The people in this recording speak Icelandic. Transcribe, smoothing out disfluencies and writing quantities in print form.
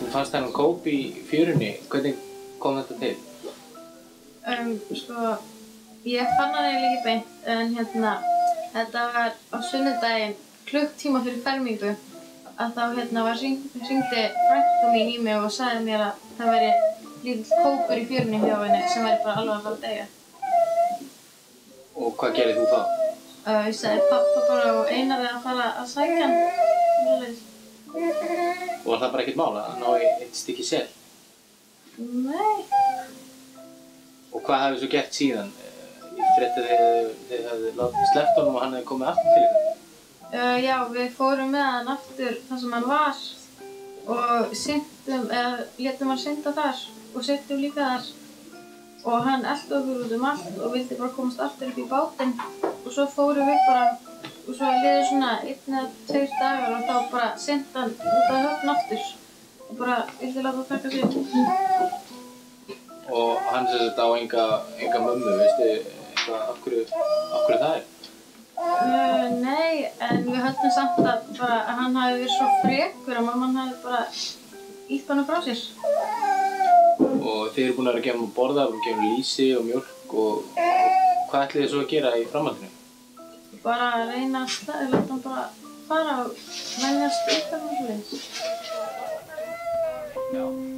Þú fannst þennan kóp í fjörunni, hvernig kom þetta til? Sko, ég fann hann eiginlega ekki beint, en þetta var á sunnudaginn, klukktíma fyrir fermingu, að þá hringdi frænka mín í mig og sagði mér að það væri lítill kópur í fjörunni hjá henni sem væri bara alveg að fara að deyja. Og hvað gerðir þú þá? Ég sagði pappa bara og Einari að fara að sækja hann. Og var það bara ekkert mál að ná í eitt stykki sel? Nei. Og hvað hafið svo gert síðan? Ég frétti að þið hafið sleppt honum og hann hefði komið aftur til ykkur? Já, við fórum með hann aftur þar sem hann var og létum hann synda þar og settum líka þar. Og hann elti okkur út allt og vildi bara komast aftur upp í bátinn. Og svo fórum við bara, og svo liðu svona 1 eða 2 dagar og þá bara synda hann út af höfn aftur. Og bara vildi láta það taka sig. Og hann sem sagt á enga mömmu, veistu eitthvað af hverju það er? Nei, en við höldum samt að hann hafi verið svo frekur að mamman hafi bara ýtt hann frá sér. Og þið eru búin að gefa hann að borða, búin að gefa hann lýsi og mjólk og hvað ætlið þið svo að gera í framhaldinu? Bara að reyna að láta hann bara fara og venjast upp og svoleiðis. Já.